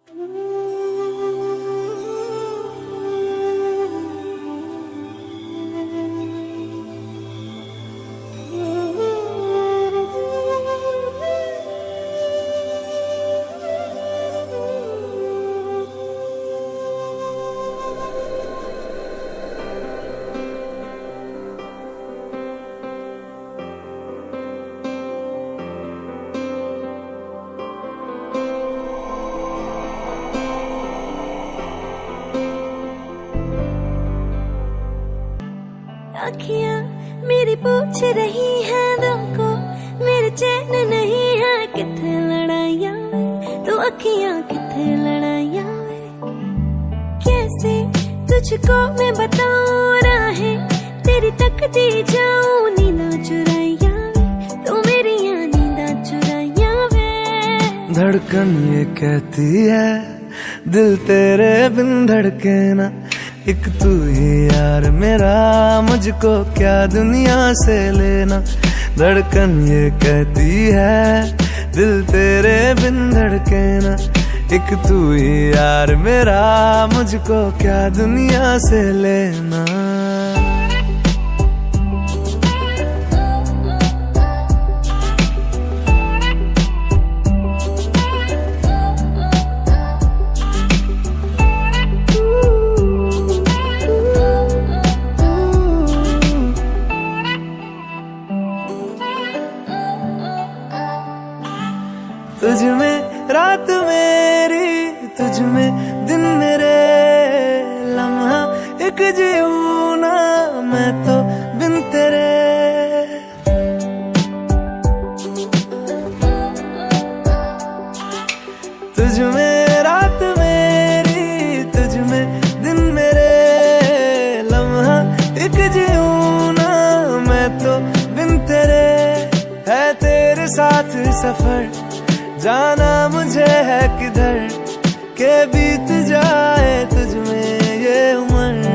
अखियां मेरी पूछ रही हैं दिल को, मेरे चैन नहीं है किथे लड़ाइयां वे, तो अखियां किथे लड़ाइयां वे। कैसे तुझको मैं बताऊं राहें तेरी तकती जाऊं, नींदा चुराइयां वे, तो मेरी नींदा चुराइयां वे। धड़कन ये कहती है दिल तेरे बिन धड़के ना, एक तू ही यार मेरा, मुझको क्या दुनिया से लेना। धड़कन ये कहती है दिल तेरे बिन धड़के ना, एक तू ही यार मेरा, मुझको क्या दुनिया से लेना। तुझ में रात मेरी, तुझ में दिन मेरे, लम्हा एक जीऊं ना मैं तो बिन तेरे। तुझ में रात मेरी, तुझ में दिन मेरे, लम्हा एक जीऊं ना मैं तो बिन तेरे। है तेरे साथ सफर जाना मुझे है किधर, के बीत जाए तुझ में ये उम्र।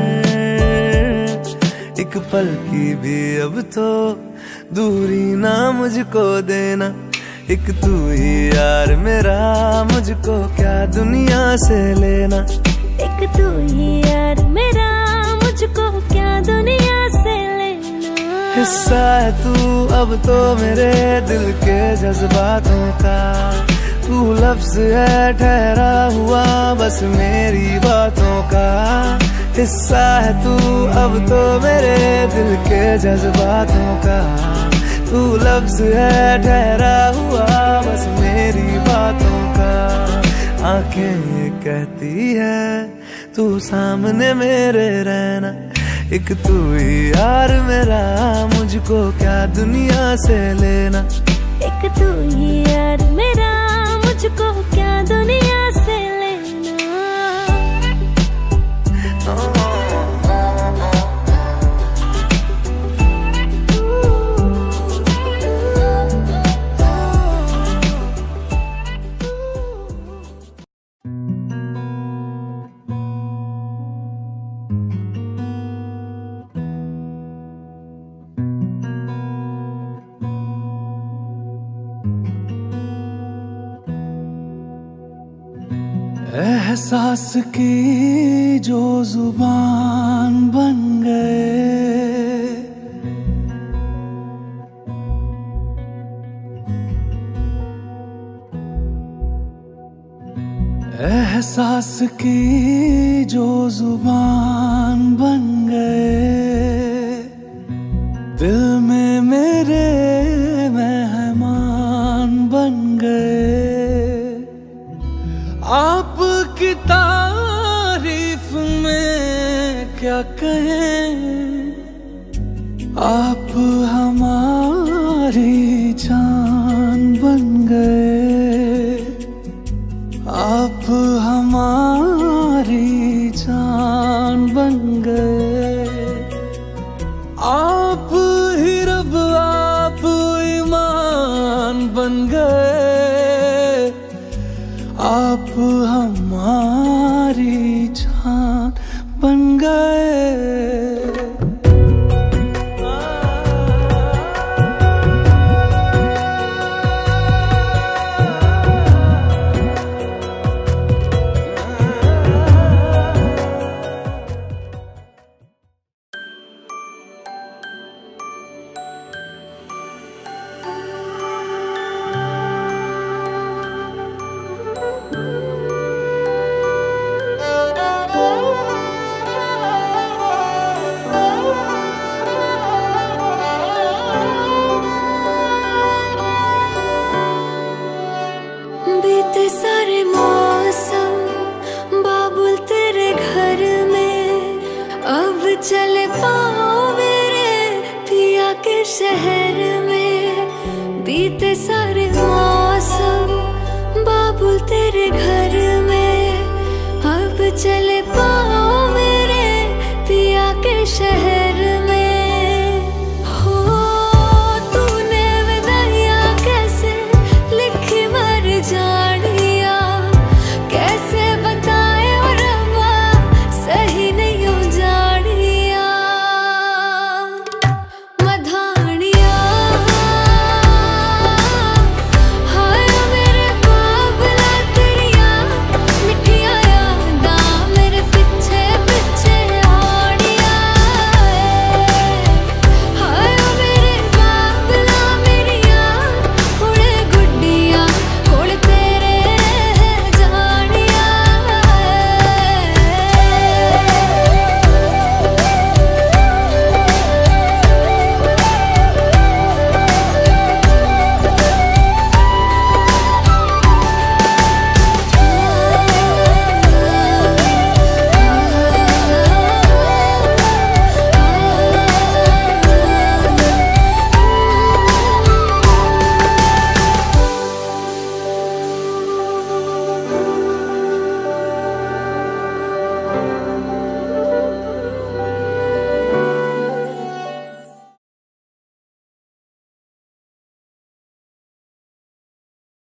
एक पल की भी अब तो दूरी ना मुझको देना, एक तू ही यार मेरा, मुझको क्या दुनिया से लेना। एक तू ही यार मेरा, मुझको क्या दुनिया से लेना। हिस्सा है तू अब तो मेरे दिल के जज्बातों का, तू लफ्ज है ठहरा हुआ बस मेरी बातों का। हिस्सा है तू अब तो मेरे दिल के जज्बातों का, तू लफ्ज है ठहरा हुआ बस मेरी बातों का। आंखें ये कहती है तू सामने मेरे रहना, एक तू ही यार मेरा, मुझको क्या दुनिया से लेना। एक तू ही यार मेरा, मुझको क्या दुनिया से लेना। एहसास की जो जुबान बन गए, एहसास की जो जुबान बन गए, दिल में मेरे मेहमान बन गए। आपकी तारीफ में क्या कहें, आप हमारी जान बन गए, आप हमारी जान बन गए। आप ही रब, आप ईमान बन गए।